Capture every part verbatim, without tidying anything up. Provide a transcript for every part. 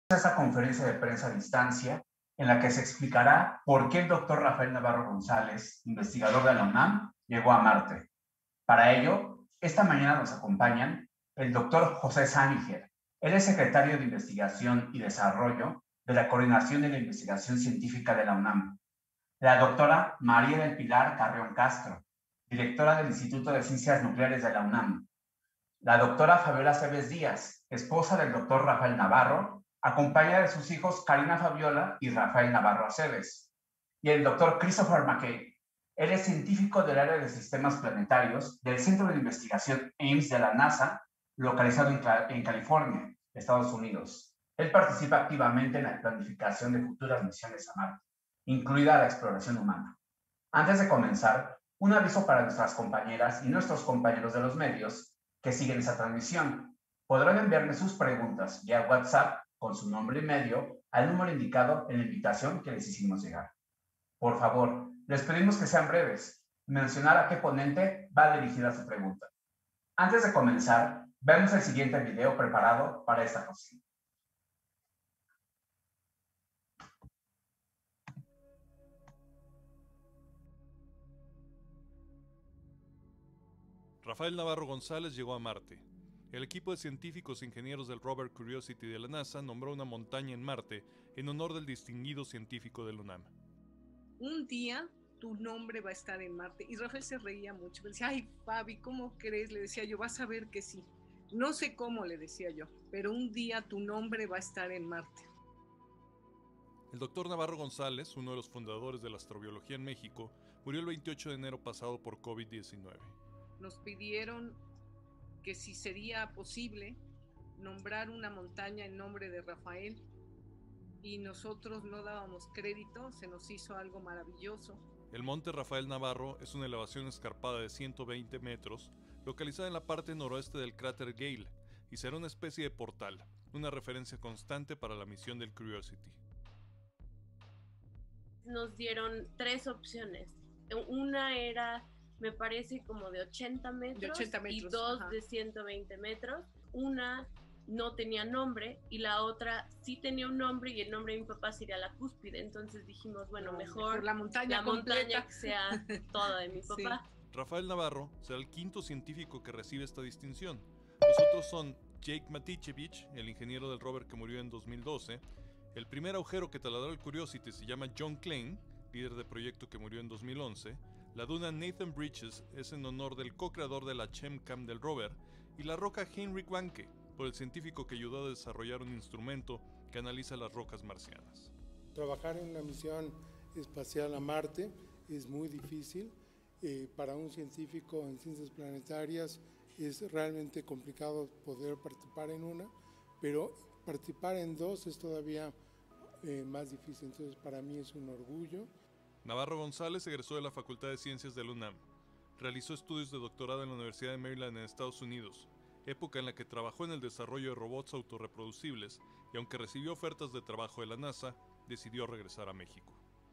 Esta conferencia de prensa a distancia en la que se explicará por qué el doctor Rafael Navarro González, investigador de la UNAM, llegó a Marte. Para ello, esta mañana nos acompañan el doctor José Sániger. Él es secretario de Investigación y Desarrollo de la Coordinación de la Investigación Científica de la UNAM. La doctora María del Pilar Carrión Castro, directora del Instituto de Ciencias Nucleares de la UNAM. La doctora Fabiola Cebes Díaz, esposa del doctor Rafael Navarro, acompañada de sus hijos Karina Fabiola y Rafael Navarro Aceves. Y el doctor Christopher McKay. Él es científico del área de sistemas planetarios del Centro de Investigación Ames de la NASA, localizado en, en California, Estados Unidos. Él participa activamente en la planificación de futuras misiones a Marte, incluida la exploración humana. Antes de comenzar, un aviso para nuestras compañeras y nuestros compañeros de los medios que siguen esa transmisión. Podrán enviarme sus preguntas vía WhatsApp con su nombre y medio al número indicado en la invitación que les hicimos llegar. Por favor, les pedimos que sean breves, mencionar a qué ponente va dirigida su pregunta. Antes de comenzar, vemos el siguiente video preparado para esta ocasión. Rafael Navarro González llegó a Marte. El equipo de científicos e ingenieros del rover Curiosity de la NASA nombró una montaña en Marte en honor del distinguido científico de la UNAM. Un día tu nombre va a estar en Marte. Y Rafael se reía mucho. Me decía, ay, Fabi, ¿cómo crees? Le decía yo, vas a ver que sí. No sé cómo, le decía yo, pero un día tu nombre va a estar en Marte. El doctor Navarro González, uno de los fundadores de la astrobiología en México, murió el veintiocho de enero pasado por COVID diecinueve. Nos pidieron que si sería posible nombrar una montaña en nombre de Rafael, y nosotros no dábamos crédito, se nos hizo algo maravilloso. El monte Rafael Navarro es una elevación escarpada de ciento veinte metros, localizada en la parte noroeste del cráter Gale, y será una especie de portal, una referencia constante para la misión del Curiosity. Nos dieron tres opciones. Una era, me parece, como de ochenta metros, de ochenta metros y dos ajá. de ciento veinte metros. Una no tenía nombre y la otra sí tenía un nombre y el nombre de mi papá sería la cúspide. Entonces dijimos, bueno, no, mejor, mejor la montaña, la montaña que sea toda de mi papá. Sí. Rafael Navarro será el quinto científico que recibe esta distinción. Los otros son Jake Matichevich, el ingeniero del rover que murió en dos mil doce. El primer agujero que taladró el Curiosity se llama John Klein, líder de proyecto que murió en dos mil once. La duna Nathan Bridges es en honor del co-creador de la ChemCam del rover. Y la roca Heinrich Wanke, por el científico que ayudó a desarrollar un instrumento que analiza las rocas marcianas. Trabajar en una misión espacial a Marte es muy difícil. Eh, para un científico en ciencias planetarias es realmente complicado poder participar en una, pero participar en dos es todavía eh, más difícil. Entonces, para mí es un orgullo. Navarro González egresó de la Facultad de Ciencias de la UNAM. Realizó estudios de doctorado en la Universidad de Maryland en Estados Unidos, época en la que trabajó en el desarrollo de robots autorreproducibles, y aunque recibió ofertas de trabajo de la NASA, decidió regresar a México.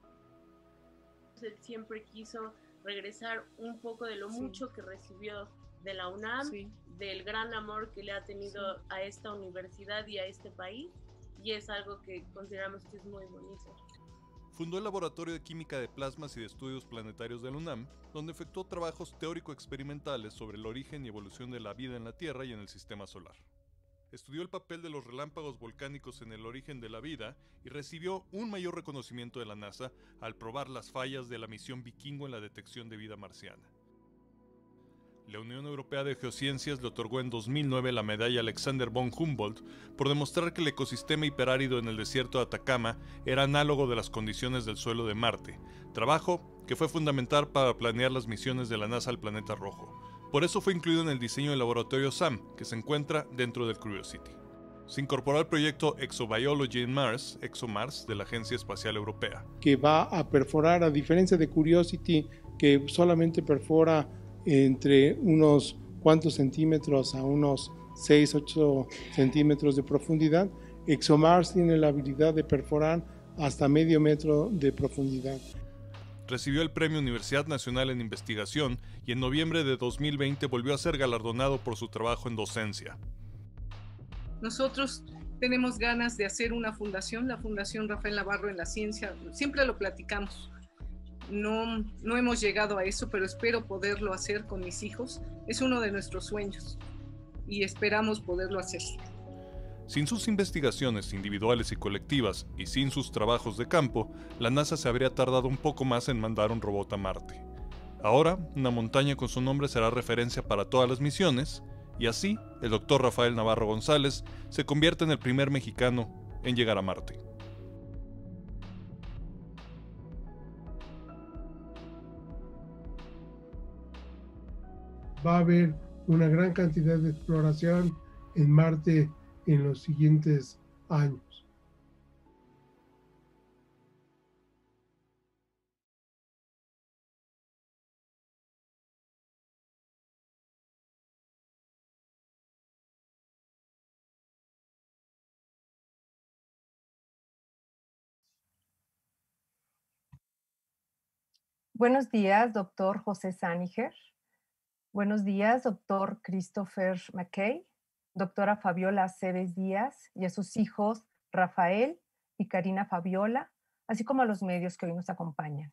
Él siempre quiso regresar un poco de lo sí. mucho que recibió de la UNAM, sí. del gran amor que le ha tenido sí. a esta universidad y a este país, y es algo que consideramos que es muy bonito. Fundó el Laboratorio de Química de Plasmas y de Estudios Planetarios de la UNAM, donde efectuó trabajos teórico-experimentales sobre el origen y evolución de la vida en la Tierra y en el Sistema Solar. Estudió el papel de los relámpagos volcánicos en el origen de la vida y recibió un mayor reconocimiento de la NASA al probar las fallas de la misión Vikingo en la detección de vida marciana. La Unión Europea de Geociencias le otorgó en dos mil nueve la medalla Alexander von Humboldt por demostrar que el ecosistema hiperárido en el desierto de Atacama era análogo de las condiciones del suelo de Marte, trabajo que fue fundamental para planear las misiones de la NASA al planeta rojo. Por eso fue incluido en el diseño del laboratorio SAM, que se encuentra dentro del Curiosity. Se incorporó al proyecto Exobiology in Mars, ExoMars, de la Agencia Espacial Europea. Que va a perforar, a diferencia de Curiosity, que solamente perfora entre unos cuantos centímetros a unos seis, ocho centímetros de profundidad. ExoMars tiene la habilidad de perforar hasta medio metro de profundidad. Recibió el Premio Universidad Nacional en Investigación y en noviembre de dos mil veinte volvió a ser galardonado por su trabajo en docencia. Nosotros tenemos ganas de hacer una fundación, la Fundación Rafael Navarro en la Ciencia. Siempre lo platicamos. No, no hemos llegado a eso, pero espero poderlo hacer con mis hijos. Es uno de nuestros sueños y esperamos poderlo hacer. Sin sus investigaciones individuales y colectivas y sin sus trabajos de campo, la NASA se habría tardado un poco más en mandar un robot a Marte. Ahora, una montaña con su nombre será referencia para todas las misiones, y así, el doctor Rafael Navarro González se convierte en el primer mexicano en llegar a Marte. Va a haber una gran cantidad de exploración en Marte en los siguientes años. Buenos días, doctor José Sániger. Buenos días, doctor Christopher McKay, doctora Fabiola Cebes Díaz y a sus hijos Rafael y Karina Fabiola, así como a los medios que hoy nos acompañan.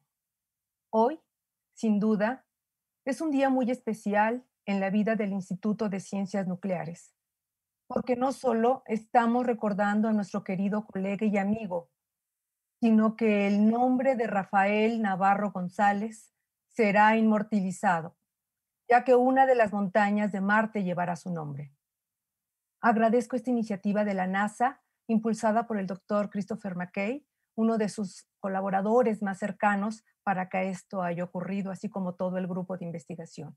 Hoy, sin duda, es un día muy especial en la vida del Instituto de Ciencias Nucleares, porque no solo estamos recordando a nuestro querido colega y amigo, sino que el nombre de Rafael Navarro González será inmortalizado, ya que una de las montañas de Marte llevará su nombre. Agradezco esta iniciativa de la NASA, impulsada por el doctor Christopher McKay, uno de sus colaboradores más cercanos para que esto haya ocurrido, así como todo el grupo de investigación.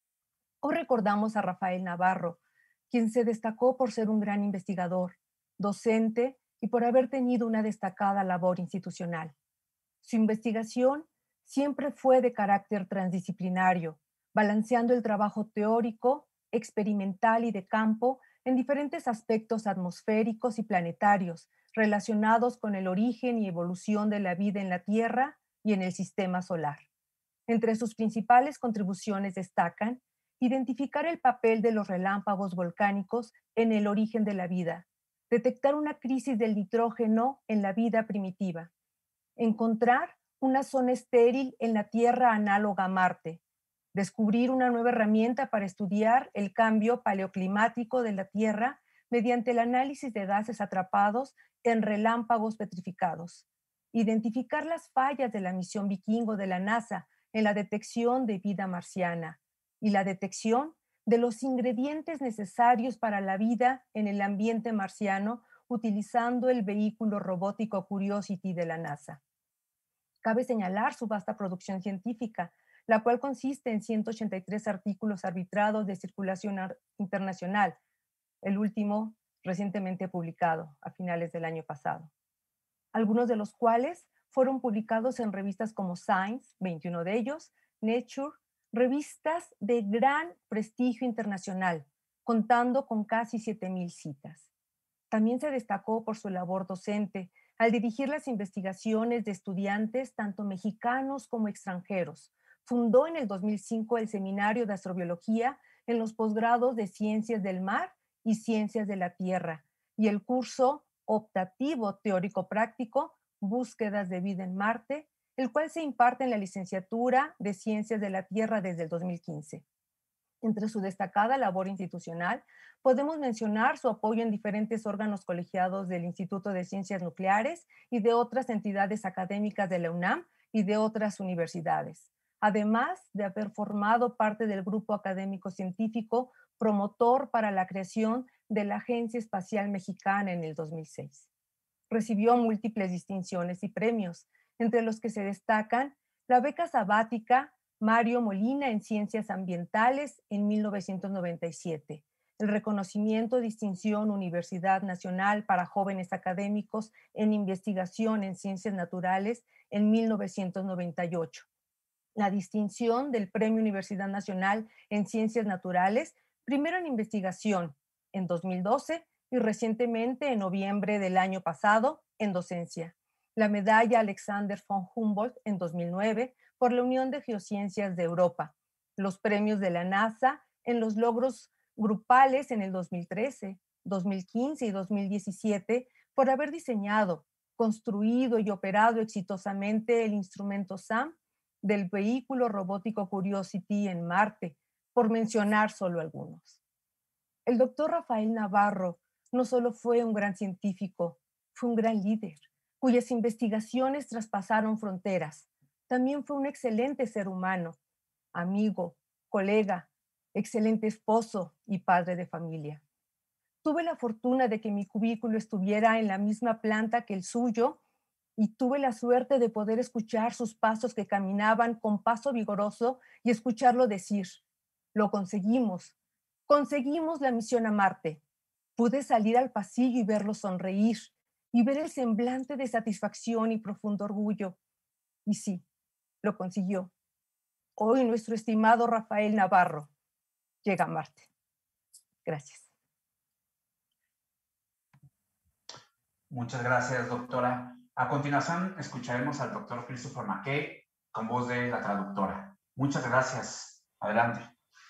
Hoy recordamos a Rafael Navarro, quien se destacó por ser un gran investigador, docente y por haber tenido una destacada labor institucional. Su investigación siempre fue de carácter transdisciplinario, balanceando el trabajo teórico, experimental y de campo en diferentes aspectos atmosféricos y planetarios relacionados con el origen y evolución de la vida en la Tierra y en el sistema solar. Entre sus principales contribuciones destacan identificar el papel de los relámpagos volcánicos en el origen de la vida, detectar una crisis del nitrógeno en la vida primitiva, encontrar una zona estéril en la Tierra análoga a Marte, descubrir una nueva herramienta para estudiar el cambio paleoclimático de la Tierra mediante el análisis de gases atrapados en relámpagos petrificados, identificar las fallas de la misión Vikingo de la NASA en la detección de vida marciana y la detección de los ingredientes necesarios para la vida en el ambiente marciano utilizando el vehículo robótico Curiosity de la NASA. Cabe señalar su vasta producción científica, la cual consiste en ciento ochenta y tres artículos arbitrados de circulación internacional, el último recientemente publicado a finales del año pasado, algunos de los cuales fueron publicados en revistas como Science, veintiuno de ellos, Nature, revistas de gran prestigio internacional, contando con casi siete mil citas. También se destacó por su labor docente al dirigir las investigaciones de estudiantes tanto mexicanos como extranjeros. Fundó en el dos mil cinco el Seminario de Astrobiología en los posgrados de Ciencias del Mar y Ciencias de la Tierra y el curso optativo teórico-práctico Búsquedas de Vida en Marte, el cual se imparte en la licenciatura de Ciencias de la Tierra desde el dos mil quince. Entre su destacada labor institucional, podemos mencionar su apoyo en diferentes órganos colegiados del Instituto de Ciencias Nucleares y de otras entidades académicas de la UNAM y de otras universidades, además de haber formado parte del grupo académico científico promotor para la creación de la Agencia Espacial Mexicana en el dos mil seis. Recibió múltiples distinciones y premios, entre los que se destacan la beca sabática Mario Molina en Ciencias Ambientales en mil novecientos noventa y siete, el reconocimiento Distinción Universidad Nacional para Jóvenes Académicos en Investigación en Ciencias Naturales en mil novecientos noventa y ocho, la distinción del Premio Universidad Nacional en Ciencias Naturales, primero en investigación en dos mil doce y recientemente en noviembre del año pasado en docencia. La medalla Alexander von Humboldt en dos mil nueve por la Unión de Geociencias de Europa, los premios de la NASA en los logros grupales en el dos mil trece, dos mil quince y dos mil diecisiete por haber diseñado, construido y operado exitosamente el instrumento S A M del vehículo robótico Curiosity en Marte, por mencionar solo algunos. El doctor Rafael Navarro no solo fue un gran científico, fue un gran líder, cuyas investigaciones traspasaron fronteras. También fue un excelente ser humano, amigo, colega, excelente esposo y padre de familia. Tuve la fortuna de que mi cubículo estuviera en la misma planta que el suyo y tuve la suerte de poder escuchar sus pasos que caminaban con paso vigoroso y escucharlo decir, lo conseguimos, conseguimos la misión a Marte. Pude salir al pasillo y verlo sonreír y ver el semblante de satisfacción y profundo orgullo. Y sí, lo consiguió. Hoy nuestro estimado Rafael Navarro llega a Marte. Gracias. Muchas gracias, doctora. A continuación, escucharemos al doctor Christopher McKay con voz de la traductora. Muchas gracias. Adelante.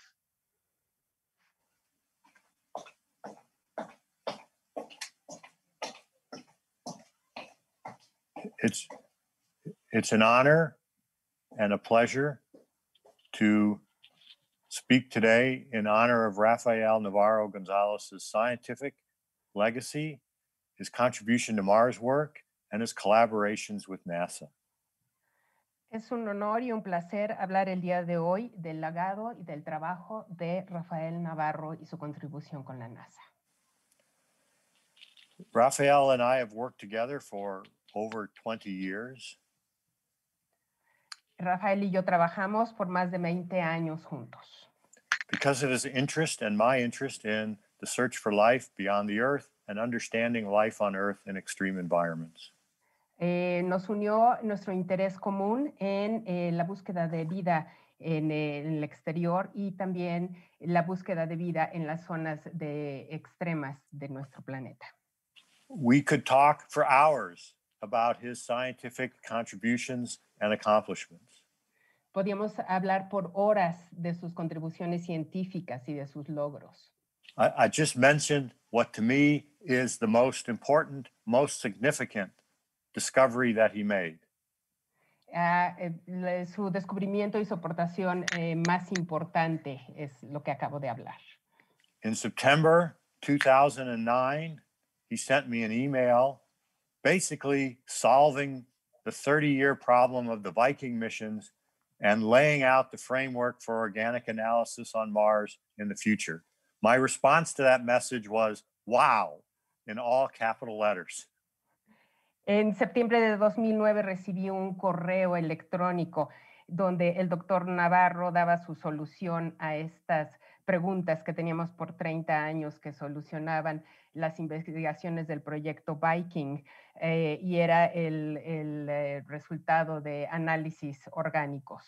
It's, it's an honor and a pleasure to speak today in honor of Rafael Navarro Gonzalez's scientific legacy, his contribution to Mars work, and his collaborations with NASA. Es un honor y un placer hablar el día de hoy del legado y del trabajo de Rafael Navarro y su contribución con la NASA. Rafael and I have worked together for over twenty years. Rafael y yo trabajamos por más de veinte años juntos. Because of his interest and my interest in the search for life beyond the Earth and understanding life on Earth in extreme environments. Eh, nos unió nuestro interés común en eh, la búsqueda de vida en, eh, en el exterior y también la búsqueda de vida en las zonas de extremas de nuestro planeta. We could talk for hours about his scientific contributions and accomplishments. Podíamos hablar por horas de sus contribuciones científicas y de sus logros. I, I just mentioned what to me is the most important, most significant discovery that he made. Uh, eh, su descubrimiento y su aportación eh, más importante es lo que acabo de hablar. In September two thousand nine, he sent me an email basically solving the thirty-year problem of the Viking missions and laying out the framework for organic analysis on Mars in the future. My response to that message was, wow, in all capital letters. En septiembre de dos mil nueve recibí un correo electrónico donde el doctor Navarro daba su solución a estas preguntas que teníamos por treinta años que solucionaban las investigaciones del proyecto Viking eh, y era el, el eh, resultado de análisis orgánicos.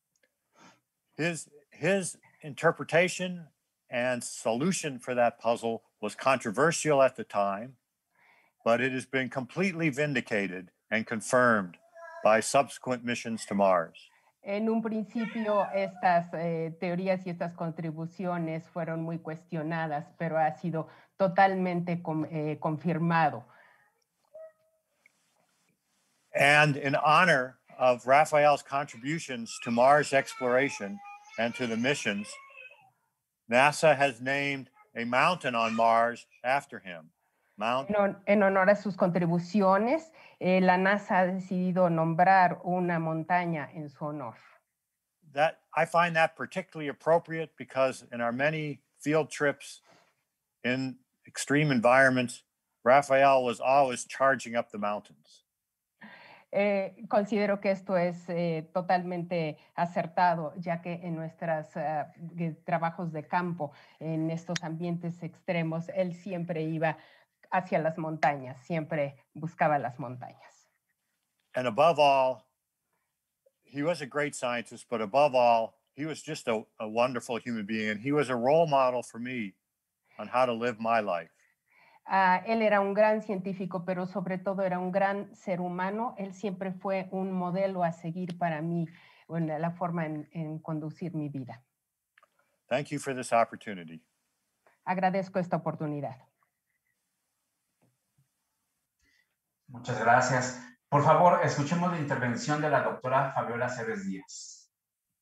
His, his interpretation and solution for that puzzle was controversial at the time, but it has been completely vindicated and confirmed by subsequent missions to Mars. En un principio estas eh, teorías y estas contribuciones fueron muy cuestionadas, pero ha sido totalmente com, eh, confirmado. And in honor of Rafael's contributions to Mars exploration and to the missions, NASA has named a mountain on Mars after him. Mount En, en honor a sus contribuciones, eh, la NASA ha decidido nombrar una montaña en su honor. That I find that particularly appropriate because in our many field trips in extreme environments, Rafael was always charging up the mountains. Eh, considero que esto es eh, totalmente acertado, ya que en nuestros uh, trabajos de campo, en estos ambientes extremos, él siempre iba hacia las montañas, siempre buscaba las montañas. And above all, he was a great scientist, but above all, he was just a, a wonderful human being, and he was a role model for me on how to live my life. Uh, él era un gran científico, pero sobre todo era un gran ser humano. Él siempre fue un modelo a seguir para mí en la forma en, en conducir mi vida. Thank you for this opportunity. Agradezco esta oportunidad. Muchas gracias. Por favor, escuchemos la intervención de la doctora Fabiola Cebes Díaz.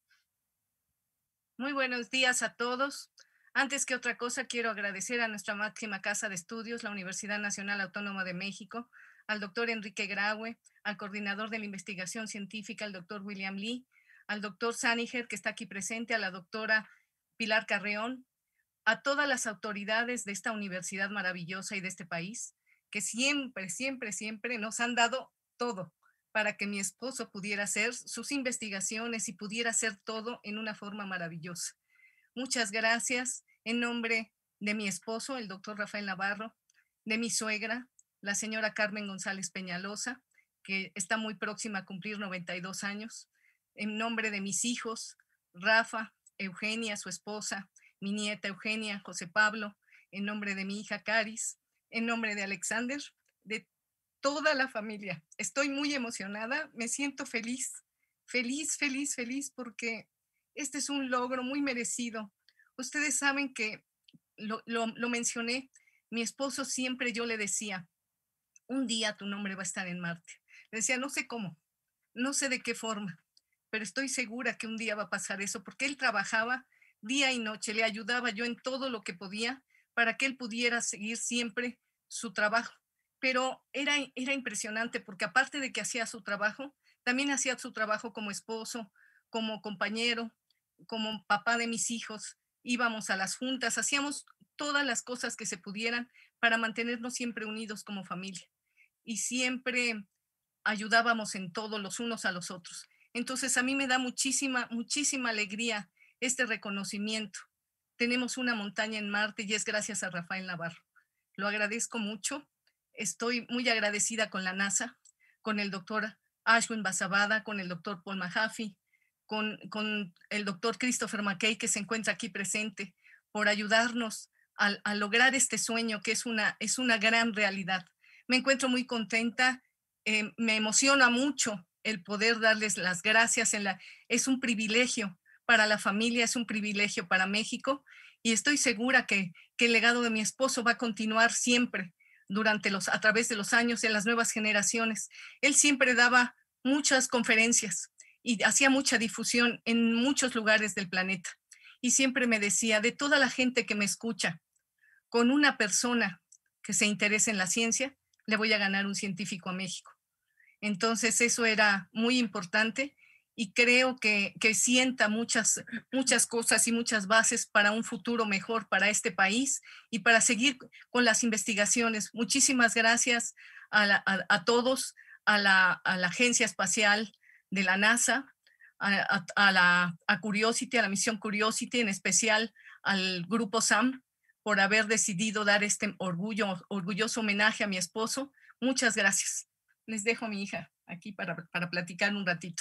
Muy buenos días a todos. Antes que otra cosa, quiero agradecer a nuestra máxima casa de estudios, la Universidad Nacional Autónoma de México, al doctor Enrique Graue, al coordinador de la investigación científica, el doctor William Lee, al doctor Sániger, que está aquí presente, a la doctora Pilar Carreón, a todas las autoridades de esta universidad maravillosa y de este país, que siempre, siempre, siempre nos han dado todo para que mi esposo pudiera hacer sus investigaciones y pudiera hacer todo en una forma maravillosa. Muchas gracias en nombre de mi esposo, el doctor Rafael Navarro, de mi suegra, la señora Carmen González Peñalosa, que está muy próxima a cumplir noventa y dos años, en nombre de mis hijos, Rafa, Eugenia, su esposa, mi nieta Eugenia, José Pablo, en nombre de mi hija Caris, en nombre de Alexander, de toda la familia. Estoy muy emocionada, me siento feliz, feliz, feliz, feliz, porque este es un logro muy merecido. Ustedes saben que lo, lo, lo mencioné, mi esposo siempre yo le decía, un día tu nombre va a estar en Marte. Le decía, no sé cómo, no sé de qué forma, pero estoy segura que un día va a pasar eso, porque él trabajaba día y noche, le ayudaba yo en todo lo que podía para que él pudiera seguir siempre su trabajo. Pero era, era impresionante porque aparte de que hacía su trabajo, también hacía su trabajo como esposo, como compañero, como papá de mis hijos. Íbamos a las juntas, hacíamos todas las cosas que se pudieran para mantenernos siempre unidos como familia. Y siempre ayudábamos en todo los unos a los otros. Entonces a mí me da muchísima, muchísima alegría este reconocimiento. Tenemos una montaña en Marte y es gracias a Rafael Navarro. Lo agradezco mucho. Estoy muy agradecida con la NASA, con el doctor Ashwin Basavada, con el doctor Paul Mahaffey, con, con el doctor Christopher McKay, que se encuentra aquí presente, por ayudarnos a, a lograr este sueño que es una, es una gran realidad. Me encuentro muy contenta, eh, me emociona mucho el poder darles las gracias. En la, es un privilegio para la familia, es un privilegio para México y estoy segura que, que el legado de mi esposo va a continuar siempre durante los, a través de los años en las nuevas generaciones. Él siempre daba muchas conferencias y hacía mucha difusión en muchos lugares del planeta. Y siempre me decía, de toda la gente que me escucha, con una persona que se interese en la ciencia, le voy a ganar un científico a México. Entonces eso era muy importante y creo que, que sienta muchas, muchas cosas y muchas bases para un futuro mejor para este país y para seguir con las investigaciones. Muchísimas gracias a, la, a, a todos, a la, a la Agencia Espacial de la NASA, a, a, a la a Curiosity, a la misión Curiosity, en especial al Grupo SAM, por haber decidido dar este orgullo, orgulloso homenaje a mi esposo. Muchas gracias. Les dejo a mi hija aquí para, para platicar un ratito.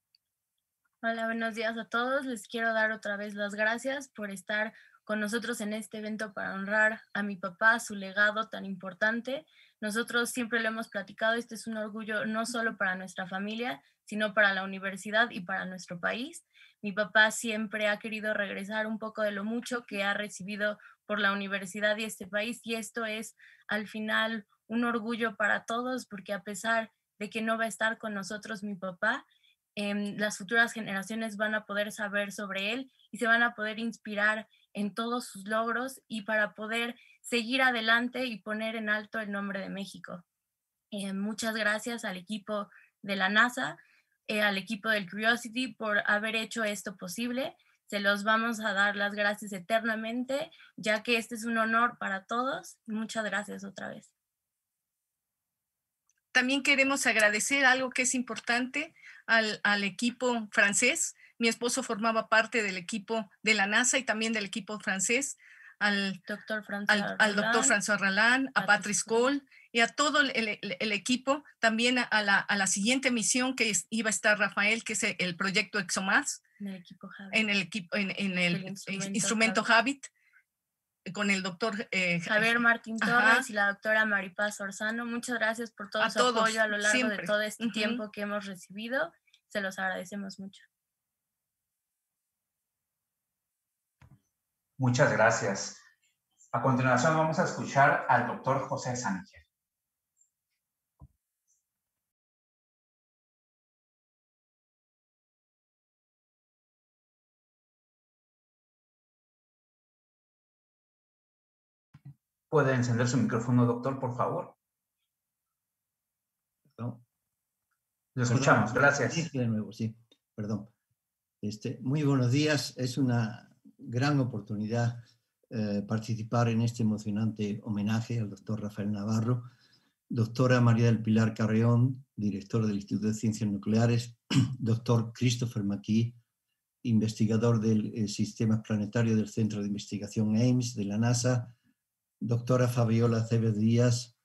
Hola, buenos días a todos. Les quiero dar otra vez las gracias por estar con nosotros en este evento para honrar a mi papá, su legado tan importante. Nosotros siempre lo hemos platicado, este es un orgullo no solo para nuestra familia, sino para la universidad y para nuestro país. Mi papá siempre ha querido regresar un poco de lo mucho que ha recibido por la universidad y este país, y esto es al final un orgullo para todos, porque a pesar de que no va a estar con nosotros mi papá, eh, las futuras generaciones van a poder saber sobre él y se van a poder inspirar en todos sus logros y para poder seguir adelante y poner en alto el nombre de México. Eh, muchas gracias al equipo de la NASA, eh, al equipo del Curiosity por haber hecho esto posible. Se los vamos a dar las gracias eternamente, ya que este es un honor para todos. Muchas gracias otra vez. También queremos agradecer algo que es importante al, al equipo francés. Mi esposo formaba parte del equipo de la NASA y también del equipo francés, al doctor François, al, al doctor François Roland, a Patrice Cole y a todo el, el, el equipo, también a la, a la siguiente misión que es, iba a estar Rafael, que es el, el proyecto ExoMars, en el equipo Habit, en el, equipo, en, en el, el instrumento, instrumento Habit. Habit, con el doctor eh, Javier Martín Torres ajá. y la doctora Maripaz Orzano. Muchas gracias por todo a su todos, apoyo a lo largo siempre. de todo este uh-huh. tiempo que hemos recibido. Se los agradecemos mucho. Muchas gracias. A continuación vamos a escuchar al doctor José Sánchez. ¿Puede encender su micrófono, doctor, por favor? No. Lo escuchamos, Perdón, gracias. Sí, de nuevo, sí, perdón. Este, muy buenos días, es una gran oportunidad eh, participar en este emocionante homenaje al doctor Rafael Navarro, doctora María del Pilar Carreón, director del Instituto de Ciencias Nucleares, doctor Christopher McKee, investigador del eh, Sistema Planetario del Centro de Investigación Ames de la NASA, doctora Fabiola Aceves Díaz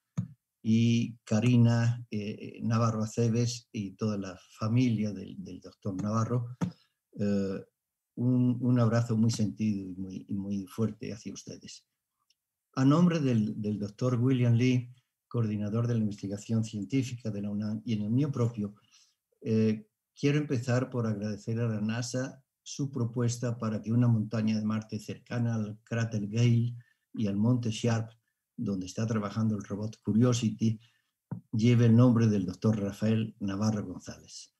y Karina eh, Navarro Aceves y toda la familia del, del doctor Navarro. Eh, un, un abrazo muy sentido y muy, y muy fuerte hacia ustedes. A nombre del, del doctor William Lee, coordinador de la investigación científica de la UNAM, y en el mío propio, eh, quiero empezar por agradecer a la NASA su propuesta para que una montaña de Marte cercana al cráter Gale y al monte Sharp, donde está trabajando el robot Curiosity, lleve el nombre del doctor Rafael Navarro González.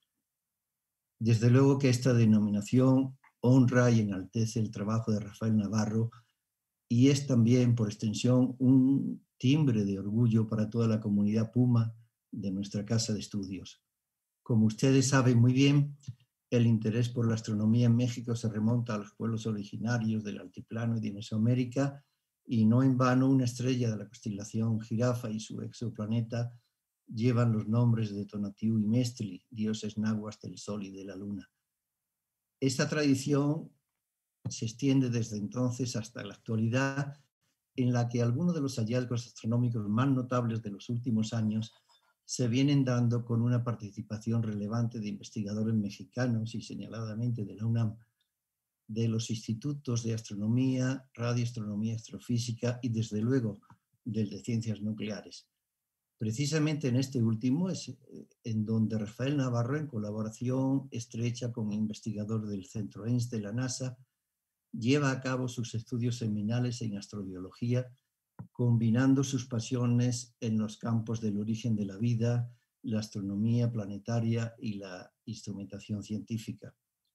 Desde luego que esta denominación honra y enaltece el trabajo de Rafael Navarro y es también, por extensión, un timbre de orgullo para toda la comunidad Puma de nuestra casa de estudios. Como ustedes saben muy bien, el interés por la astronomía en México se remonta a los pueblos originarios del altiplano y de Mesoamérica, y no en vano una estrella de la constelación Jirafa y su exoplaneta llevan los nombres de Tonatiuh y Mestli, dioses nahuas del Sol y de la Luna. Esta tradición se extiende desde entonces hasta la actualidad, en la que algunos de los hallazgos astronómicos más notables de los últimos años se vienen dando con una participación relevante de investigadores mexicanos y señaladamente de la UNAM, de los institutos de astronomía, radioastronomía, astrofísica y desde luego del de ciencias nucleares. Precisamente en este último es en donde Rafael Navarro, en colaboración estrecha con investigador del Centro Ames de la NASA, lleva a cabo sus estudios seminales en astrobiología, combinando sus pasiones en los campos del origen de la vida, la astronomía planetaria y la instrumentación científica.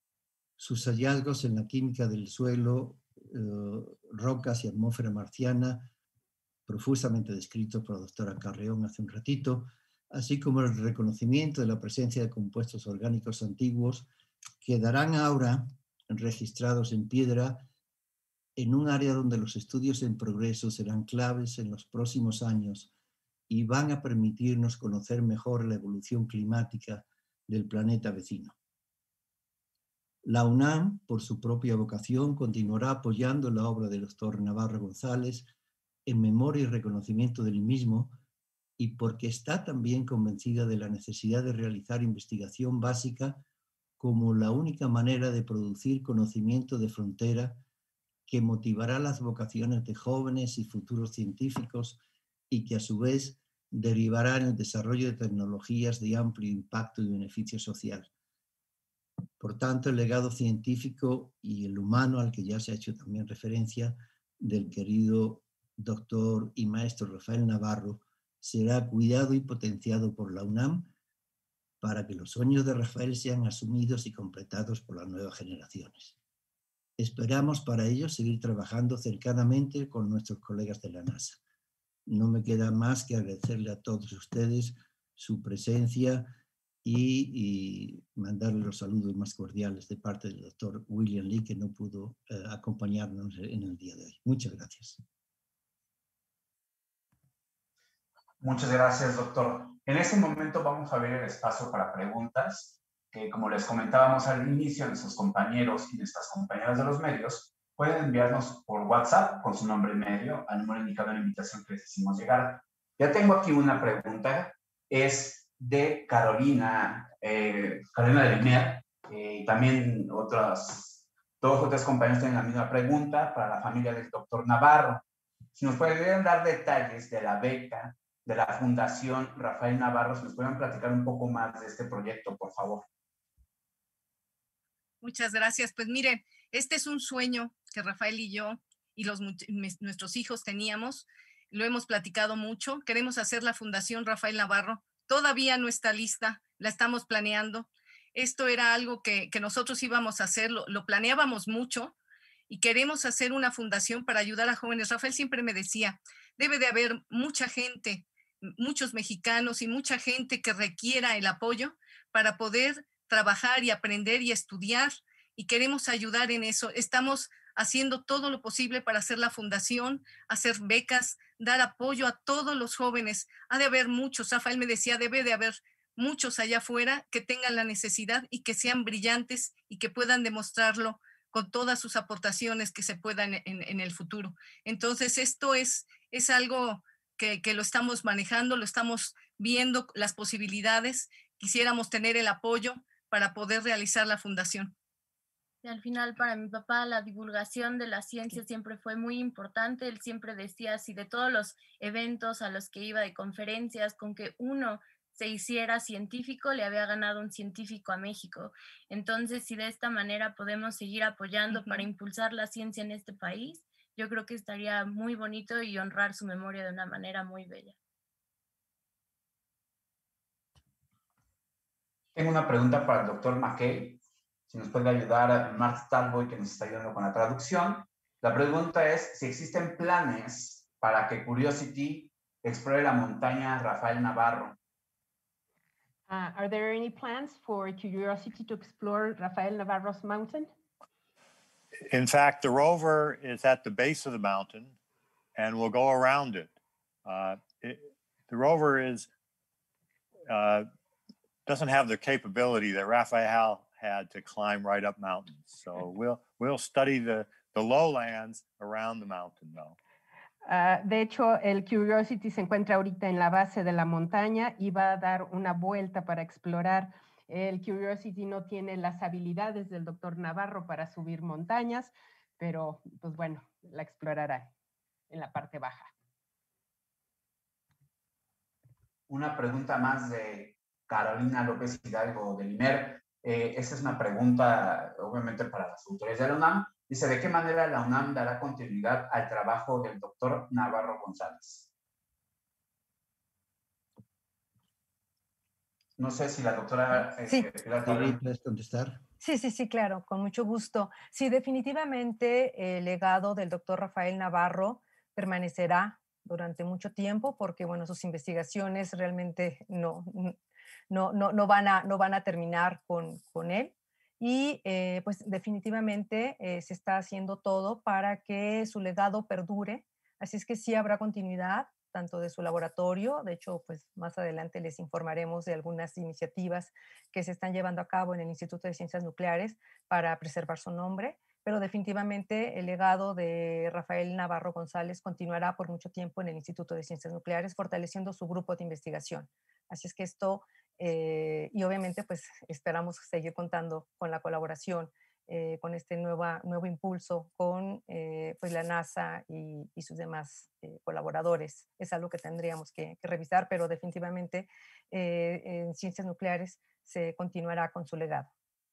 Sus hallazgos en la química del suelo, eh, rocas y atmósfera marciana, profusamente descritos por la doctora Carreón hace un ratito, así como el reconocimiento de la presencia de compuestos orgánicos antiguos, quedarán ahora registrados en piedra en un área donde los estudios en progreso serán claves en los próximos años y van a permitirnos conocer mejor la evolución climática del planeta vecino. La UNAM, por su propia vocación, continuará apoyando la obra del doctor Navarro González en memoria y reconocimiento del mismo, y porque está también convencida de la necesidad de realizar investigación básica como la única manera de producir conocimiento de frontera que motivará las vocaciones de jóvenes y futuros científicos y que a su vez derivará en el desarrollo de tecnologías de amplio impacto y beneficio social. Por tanto, el legado científico y el humano al que ya se ha hecho también referencia del querido doctor y maestro Rafael Navarro será cuidado y potenciado por la UNAM para que los sueños de Rafael sean asumidos y completados por las nuevas generaciones. Esperamos para ello seguir trabajando cercanamente con nuestros colegas de la NASA. No me queda más que agradecerle a todos ustedes su presencia y, y mandarle los saludos más cordiales de parte del doctor William Lee, que no pudo eh, acompañarnos en el día de hoy. Muchas gracias. Muchas gracias, doctor. En este momento vamos a abrir el espacio para preguntas, que como les comentábamos al inicio, nuestros compañeros y nuestras compañeras de los medios pueden enviarnos por WhatsApp con su nombre y medio al número indicado en la invitación que les hicimos llegar. Ya tengo aquí una pregunta, es de Carolina, eh, Carolina de Limer, eh, y también otras, dos o tres compañeros tienen la misma pregunta para la familia del doctor Navarro. Si nos pueden dar detalles de la beca de la Fundación Rafael Navarro, si nos pueden platicar un poco más de este proyecto, por favor. Muchas gracias. Pues mire, este es un sueño que Rafael y yo y los, nuestros hijos teníamos. Lo hemos platicado mucho. Queremos hacer la Fundación Rafael Navarro. Todavía no está lista, la estamos planeando. Esto era algo que, que nosotros íbamos a hacer, lo, lo planeábamos mucho y queremos hacer una fundación para ayudar a jóvenes. Rafael siempre me decía, debe de haber mucha gente, muchos mexicanos y mucha gente que requiera el apoyo para poder trabajar y aprender y estudiar, y queremos ayudar en eso. Estamos haciendo todo lo posible para hacer la fundación, hacer becas, dar apoyo a todos los jóvenes. Ha de haber muchos, Rafael me decía, debe de haber muchos allá afuera que tengan la necesidad y que sean brillantes y que puedan demostrarlo con todas sus aportaciones que se puedan en, en el futuro. Entonces, esto es, es algo que, que lo estamos manejando, lo estamos viendo, las posibilidades. Quisiéramos tener el apoyo para poder realizar la fundación. Y al final, para mi papá, la divulgación de la ciencia siempre fue muy importante. Él siempre decía, si de todos los eventos a los que iba, de conferencias, con que uno se hiciera científico, le había ganado un científico a México. Entonces, si de esta manera podemos seguir apoyando uh-huh. para impulsar la ciencia en este país, yo creo que estaría muy bonito y honrar su memoria de una manera muy bella. Tengo una pregunta para el doctor McKay. Si nos puede ayudar Mark Talboy, que nos está ayudando con la traducción. La pregunta es si existen planes para que Curiosity explore la montaña Rafael Navarro. Uh, are there any plans for Curiosity to explore Rafael Navarro's mountain? In fact, the rover is at the base of the mountain and will go around it. Uh, it the rover is uh, doesn't have the capability that Rafael had to climb right up mountains. So we'll we'll study the the lowlands around the mountain though. Uh, de hecho, el Curiosity se encuentra ahorita en la base de la montaña y va a dar una vuelta para explorar. El Curiosity no tiene las habilidades del doctor Navarro para subir montañas, pero pues bueno, la explorará en la parte baja. Una pregunta más de Carolina López Hidalgo del I M E R. Eh, esta es una pregunta, obviamente, para las autoridades de la UNAM. Dice, ¿de qué manera la UNAM dará continuidad al trabajo del doctor Navarro González? No sé si la doctora... Eh, sí. ¿Puedes contestar? Sí, sí, sí, claro, con mucho gusto. Sí, definitivamente el legado del doctor Rafael Navarro permanecerá durante mucho tiempo porque, bueno, sus investigaciones realmente no... No, no, no, van a, no van a terminar con, con él y eh, pues definitivamente eh, se está haciendo todo para que su legado perdure, así es que sí habrá continuidad tanto de su laboratorio, de hecho pues más adelante les informaremos de algunas iniciativas que se están llevando a cabo en el Instituto de Ciencias Nucleares para preservar su nombre, pero definitivamente el legado de Rafael Navarro González continuará por mucho tiempo en el Instituto de Ciencias Nucleares, fortaleciendo su grupo de investigación. Así es que esto, eh, y obviamente pues esperamos seguir contando con la colaboración, eh, con este nueva, nuevo impulso con eh, pues la NASA y, y sus demás eh, colaboradores. Es algo que tendríamos que, que revisar, pero definitivamente eh, en Ciencias Nucleares se continuará con su legado.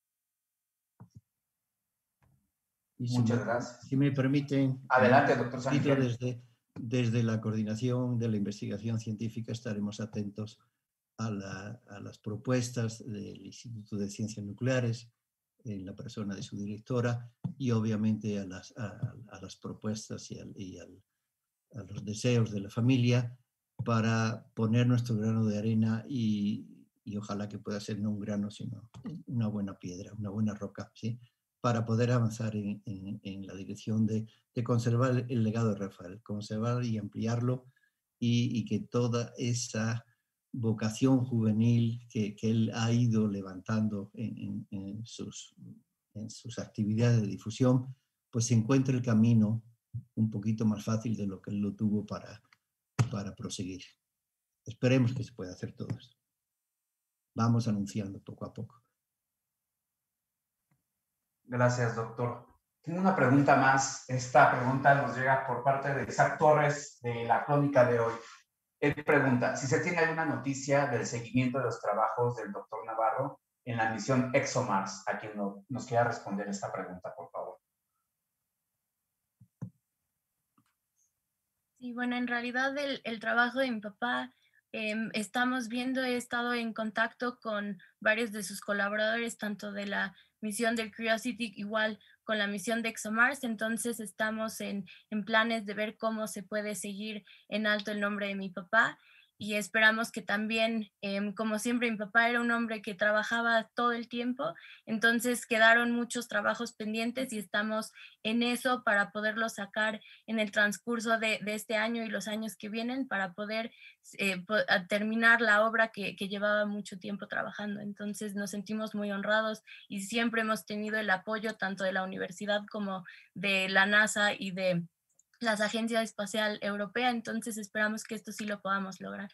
Y si Muchas me, gracias. Si me permiten... Adelante, doctor Sánchez. Desde, desde la coordinación de la investigación científica estaremos atentos a, la, a las propuestas del Instituto de Ciencias Nucleares, en la persona de su directora, y obviamente a las, a, a las propuestas y, al, y al, a los deseos de la familia para poner nuestro grano de arena y, y ojalá que pueda ser no un grano, sino una buena piedra, una buena roca, ¿sí? Para poder avanzar en, en, en la dirección de, de conservar el legado de Rafael, conservar y ampliarlo y, y que toda esa vocación juvenil que, que él ha ido levantando en, en, en, sus, en sus actividades de difusión, pues se encuentre el camino un poquito más fácil de lo que él lo tuvo para, para proseguir. Esperemos que se pueda hacer todo esto. Vamos anunciando poco a poco. Gracias, doctor. Tengo una pregunta más. Esta pregunta nos llega por parte de Isaac Torres de la Crónica de Hoy. Él pregunta si se tiene alguna noticia del seguimiento de los trabajos del doctor Navarro en la misión ExoMars. A quien no, nos quiera responder esta pregunta, por favor. Sí, bueno, en realidad el, el trabajo de mi papá eh, estamos viendo, he estado en contacto con varios de sus colaboradores, tanto de la misión del Curiosity, igual con la misión de ExoMars, entonces estamos en, en planes de ver cómo se puede seguir en alto el nombre de mi papá. Y esperamos que también, eh, como siempre, mi papá era un hombre que trabajaba todo el tiempo, entonces quedaron muchos trabajos pendientes y estamos en eso para poderlo sacar en el transcurso de, de este año y los años que vienen para poder eh, po terminar la obra que, que llevaba mucho tiempo trabajando. Entonces nos sentimos muy honrados y siempre hemos tenido el apoyo tanto de la universidad como de la NASA y de las agencias espacial europea, entonces esperamos que esto sí lo podamos lograr.